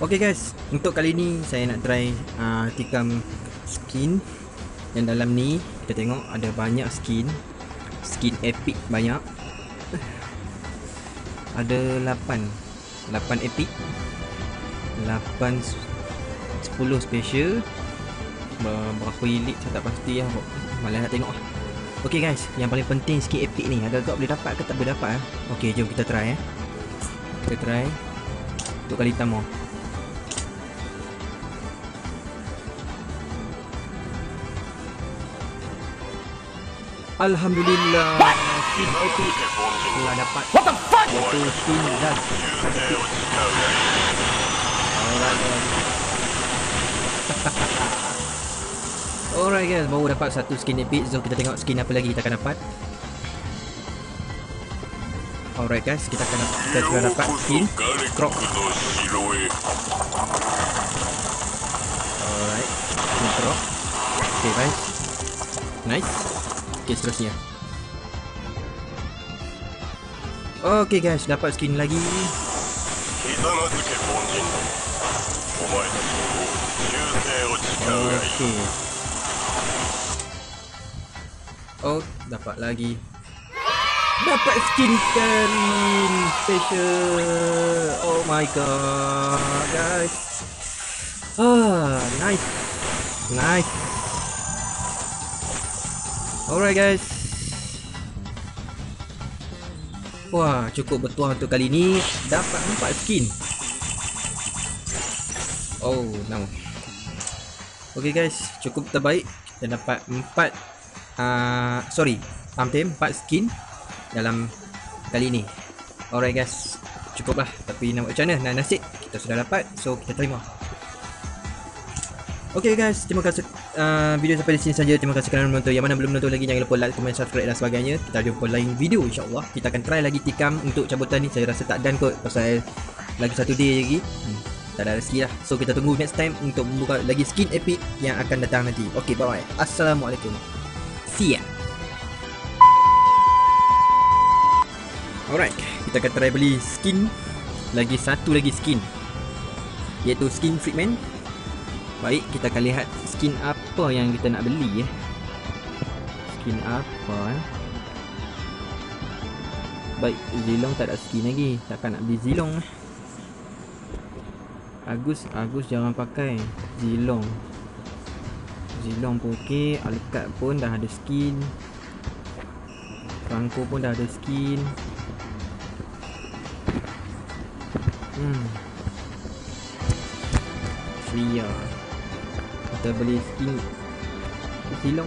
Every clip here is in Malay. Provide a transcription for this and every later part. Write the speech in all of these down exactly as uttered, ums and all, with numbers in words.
Okay guys, untuk kali ni saya nak try uh, tikam skin yang dalam ni. Kita tengok ada banyak skin. Skin epic banyak. Ada lapan lapan epic, lapan sepuluh special, berapa elite saya tak pasti lah. Malah nak tengok lah. Okay guys, yang paling penting skin epic ni agak-agak boleh dapat ke tak boleh dapat eh? Okay, jom kita try eh. Kita try untuk kali pertama. Alhamdulillah, skin epic telah dapat. What the fuck? Itu skin dah. Alright guys. Alright guys, baru dapat satu skin epic. So kita tengok skin apa lagi kita akan dapat. Alright guys, kita akan dapat, kita sudah dapat skin Croc. Alright, skin Croc. Okay guys, nice. Okay, seterusnya. Okay guys, dapat skin lagi. Okay. Oh, dapat lagi. Dapat skin Karin special. Oh my god, guys. Ah, nice. Nice. Alright guys. Wah, cukup bertuah untuk kali ni. Dapat empat skin. Oh no. Okay guys, cukup terbaik. Kita dapat empat uh, Sorry Hampir empat skin dalam kali ni. Alright guys, cukup lah. Tapi nak buat macam mana, nak nasib kita sudah dapat, so kita terima. Okay guys, terima kasih uh, video sampai di sini saja. Terima kasih kerana menonton. Yang mana belum menonton lagi, jangan lupa like, komen, subscribe dan sebagainya. Kita jumpa lain video insyaAllah. Kita akan try lagi tikam untuk cabutan ni. Saya rasa tak done kot, pasal lagi satu day lagi. hmm, Tak ada rezeki lah. So kita tunggu next time untuk membuka lagi skin epic yang akan datang nanti. Okay, bye bye. Assalamualaikum. See ya. Alright, kita akan try beli skin. Lagi satu lagi skin, iaitu skin Freakman. Baik, kita akan lihat skin apa yang kita nak beli eh. Skin apa eh? Baik, Zilong tak ada skin lagi. Takkan nak beli Zilong eh. Agus, Agus jangan pakai Zilong. Zilong pun okey. Alkat pun dah ada skin. Franco pun dah ada skin. Hmm Ria. Kita beli skin Zilong.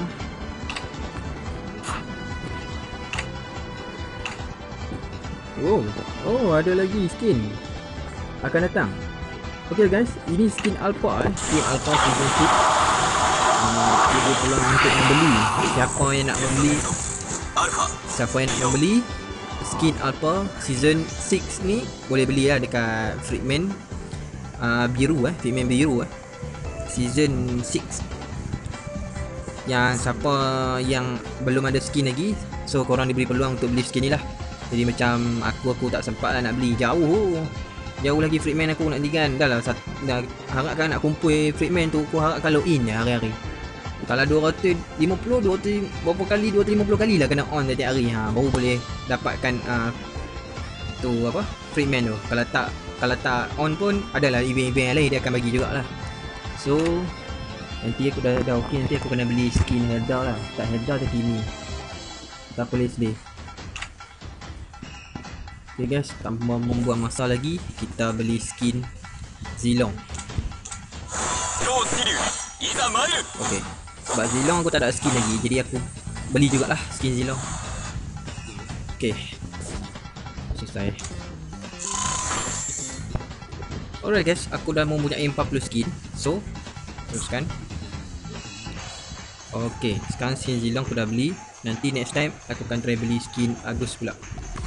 Oh, oh ada lagi skin akan datang. Okay guys, ini skin Alpha eh. Skin Alpha season enam. uh, Kita peluang untuk membeli. Siapa yang nak membeli, Siapa yang nak membeli skin Alpha season enam ni, boleh beli lah dekat Freakman uh, biru eh. Freakman biru eh, season enam. Yang siapa yang belum ada skin lagi, so korang diberi peluang untuk beli skin ni lah. Jadi macam aku, aku tak sempat lah nak beli. Jauh Jauh lagi Freakman aku nak belikan. Dah lah, dah harapkan nak kumpul Freakman tu, aku harapkan login je hari-hari. Kalau dua ratus lima puluh, dua ratus berapa kali, dua ratus lima puluh kali lah kena on setiap hari, ha, baru boleh dapatkan uh, tu apa, Freakman tu. Kalau tak kalau tak on pun adalah event-event yang lain dia akan bagi jugalah. So nanti aku dah dah okey, nanti aku kena beli skin Herda lah. Tak Herda tu Kimi. Tak boleh sedih. Okay guys, tanpa membuang masa lagi, kita beli skin Zilong. Okay, sebab Zilong aku tak ada skin lagi, jadi aku beli jugalah skin Zilong. Okay, selesai. Alright guys, aku dah mempunyai empat puluh skin. So, teruskan. Okay, sekarang skin Zilong aku dah beli. Nanti next time aku akan try beli skin Agus pula.